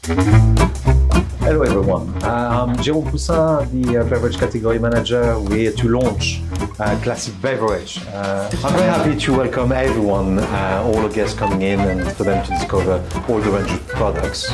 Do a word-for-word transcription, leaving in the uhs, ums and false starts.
Hello everyone, uh, I'm Jérôme Poussin, the uh, beverage category manager. We're here to launch uh, Classic Beverage. Uh, I'm very happy to welcome everyone, uh, all the guests coming in, and for them to discover all the range of products.